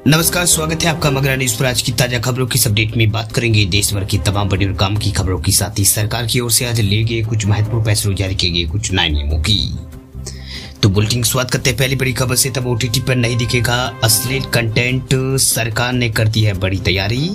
नमस्कार, स्वागत है आपका मगरा न्यूज पर। आज की ताजा खबरों की अपडेट में बात करेंगे देश भर की तमाम बड़ी और काम की खबरों के साथ ही सरकार की ओर से आज लिए गए कुछ महत्वपूर्ण फैसलों, जारी किए गए कुछ नए नियमों की। तो बुलेटिन की शुरुआत करते हैं पहली बड़ी खबर से। तब ओटीटी पर नहीं दिखेगा अश्लील कंटेंट, सरकार ने कर दी है बड़ी तैयारी।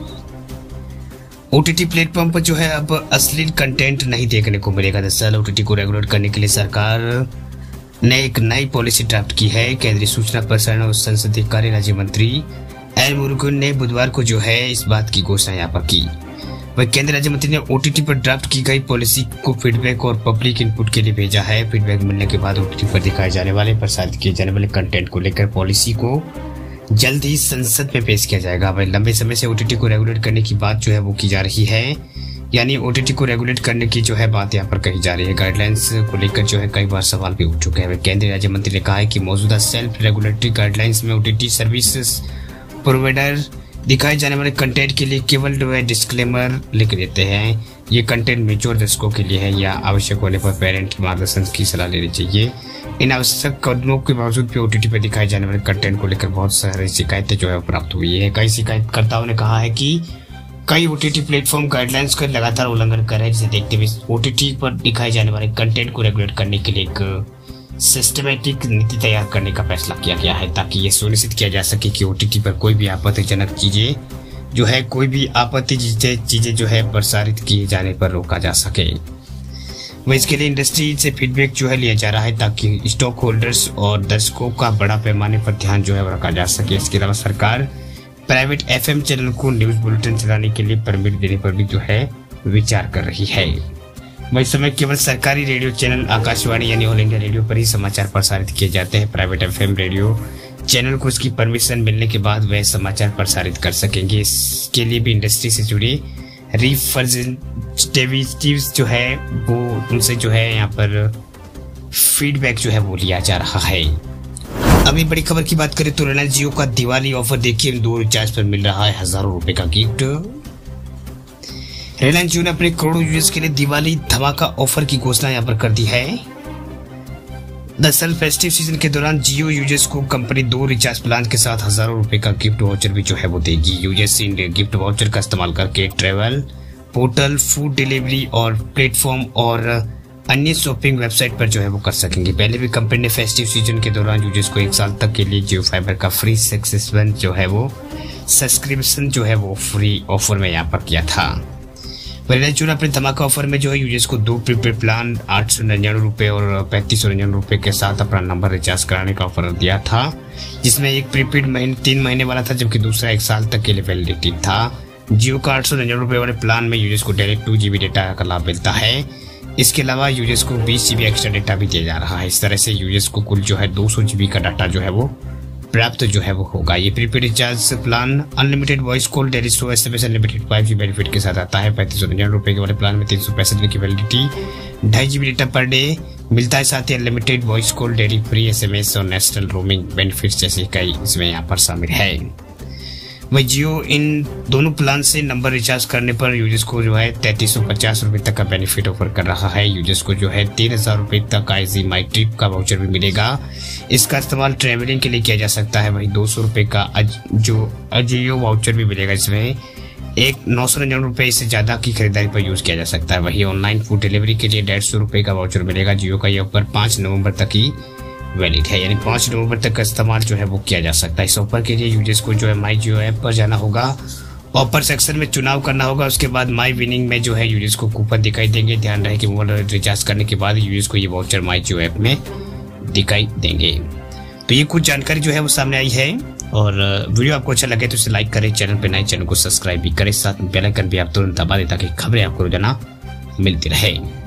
ओटीटी प्लेटफॉर्म पर जो है अब अश्लील कंटेंट नहीं देखने को मिलेगा। दरअसल ओटीटी को रेगुलेट करने के लिए सरकार ने एक नई पॉलिसी ड्राफ्ट की है। केंद्रीय सूचना प्रसारण और संसदीय कार्य राज्य मंत्री एल मुरुगन ने बुधवार को जो है इस बात की घोषणा यहाँ पर की। वह केंद्रीय राज्य मंत्री ने ओटीटी पर ड्राफ्ट की गई पॉलिसी को फीडबैक और पब्लिक इनपुट के लिए भेजा है। फीडबैक मिलने के बाद ओटीटी पर दिखाए जाने वाले, प्रसारित किए जाने वाले कंटेंट को लेकर पॉलिसी को जल्द ही संसद में पेश किया जाएगा। वह लंबे समय से ओटीटी को रेगुलेट करने की बात जो है वो की जा रही है, यानी ओटीटी को रेगुलेट करने की जो है बात यहाँ पर कही जा रही है। गाइडलाइंस को लेकर जो है कई बार सवाल भी उठ चुके हैं। केंद्रीय राज्य मंत्री ने कहा है कि मौजूदा सेल्फ रेगुलेटरी गाइडलाइंस में ओटीटी सर्विसेज प्रोवाइडर दिखाए जाने वाले कंटेंट के लिए केवल जो है डिस्क्लेमर लिख देते हैं। ये कंटेंट मेच्योर दर्शकों के लिए है या आवश्यक होने पर पेरेंट मार्गदर्शन की सलाह लेनी चाहिए। इन आवश्यक कदमों के बावजूद भी ओटीटी पर दिखाए जाने वाले कंटेंट को लेकर बहुत सारी शिकायतें जो है प्राप्त हुई है। कई शिकायतकर्ताओं ने कहा है कि कई ओटीटी प्लेटफॉर्म गाइडलाइंस का लगातार उल्लंघन कर रहे हैं, जिसे देखते हुए ओटीटी पर दिखाए जाने वाले कंटेंट को रेगुलेट करने के लिए एक सिस्टमैटिक नीति तैयार करने का फैसला किया गया है, ताकि ये सुनिश्चित किया जा सके कि ओटीटी पर कोई भी आपत्तिजनक चीजें जो है चीजें जो है प्रसारित किए जाने पर रोका जा सके। वह इसके लिए इंडस्ट्री से फीडबैक जो है लिया जा रहा है, ताकि स्टॉक होल्डर्स और दर्शकों का बड़ा पैमाने पर ध्यान जो है रखा जा सके। इसके अलावा सरकार प्राइवेट एफएम चैनल को न्यूज बुलेटिन चलाने के लिए परमिट देने पर भी जो है विचार कर रही है। वही समय केवल सरकारी रेडियो चैनल आकाशवाणी यानी ऑल इंडिया रेडियो पर ही समाचार प्रसारित किए जाते हैं। प्राइवेट एफएम रेडियो चैनल को इसकी परमिशन मिलने के बाद वह समाचार प्रसारित कर सकेंगे। इसके लिए भी इंडस्ट्री से जुड़े रिप्रेजेंटेटिव्स जो है वो उनसे जो है यहाँ पर फीडबैक जो है वो लिया जा रहा है। अभी बड़ी खबर की बात करें तो रिलायंस जियो का दिवाली ऑफर देखिए, 2 रिचार्ज पर मिल रहा है हजारों रुपए का गिफ्ट। रिलायंस जियो ने अपने करोड़ों यूजर्स के लिए दिवाली धमाका ऑफर की घोषणा यहाँ पर कर दी है। दरअसल फेस्टिव सीजन के दौरान जियो यूजर्स को कंपनी 2 रिचार्ज प्लान के साथ हजारों रुपए का गिफ्ट वाउचर भी जो है वो देगी। यूजर्स इन गिफ्ट वाउचर का इस्तेमाल करके ट्रेवल, होटल, फूड डिलीवरी और प्लेटफॉर्म और अन्य शॉपिंग वेबसाइट पर जो है वो कर सकेंगे। पहले भी कंपनी ने फेस्टिव सीजन के दौरान यूजर्स को 1 साल तक के लिए जियो फाइबर का फ्री सब्सक्रिप्शन जो है वो फ्री ऑफर में यहाँ पर किया था। रिलायंस जियो ने अपने धमाका ऑफर में जो है यूजर्स को 2 प्रीपेड प्लान 899 रुपए और 3599 रुपए के साथ अपना नंबर रिचार्ज कराने का ऑफर दिया था, जिसमें एक प्रीपेड 3 महीने वाला था, जबकि दूसरा 1 साल तक के लिए वैलिडिटी था। जियो का 899 रुपए वाले प्लान में यूजर्स को डायरेक्ट 2 GB डेटा का लाभ मिलता है। इसके अलावा यूजर्स को 20 GB एक्स्ट्रा डेटा भी दिया जा रहा है। इस तरह से यूजर्स को कुल जो है 200 GB का डाटा जो है वो प्राप्त जो है वो होगा। ये prepaid recharge plan unlimited voice call, daily 100 SMS unlimited 5G benefit के साथ आता है। 3599 रुपए के वाले प्लान में 365 दिन की validity, 2.5 GB data per day मिलता है। साथ ही unlimited voice call, daily free SMS और नेशनल रोमिंग बेनिफिट जैसे कई इसमें यहाँ पर शामिल है। वही जियो इन दोनों प्लान से नंबर रिचार्ज करने पर यूजर्स को जो है 3350 रुपए तक का बेनिफिट ऑफर कर रहा है। यूजर्स को जो है 3000 रुपए तक IZ माई ट्रिप का वाउचर भी मिलेगा। इसका इस्तेमाल ट्रेवलिंग के लिए किया जा सकता है। वही 200 रुपए का जो अजियो वाउचर भी मिलेगा, जिसमें 999 रुपए से ज्यादा की खरीदारी पर यूज किया जा सकता है। वही ऑनलाइन फूड डिलीवरी के लिए 150 रुपए का वाउचर मिलेगा। जियो का यह ऑफर 5 नवंबर तक ही वैलिड है, यानी 5 नवंबर तक का इस्तेमाल जो है वो किया जा सकता है। इस ऑफर के लिए यूजर्स को जो है माई जियो ऐप पर जाना होगा, ऑफर सेक्शन में चुनाव करना होगा। उसके बाद माई विनिंग में जो है यूजर्स को कूपन दिखाई देंगे। ध्यान रहे कि मोबाइल रिचार्ज करने के बाद यूजर्स को ये वाउचर माई जियो ऐप में दिखाई देंगे। तो ये कुछ जानकारी जो है वो सामने आई है, और वीडियो आपको अच्छा लगे तो इसे लाइक करें, चैनल पे नए चैनल को सब्सक्राइब भी करें, साथ में बेल आइकन भी आप तुरंत दबा दें ताकि खबरें आपको रोजाना मिलती रहे।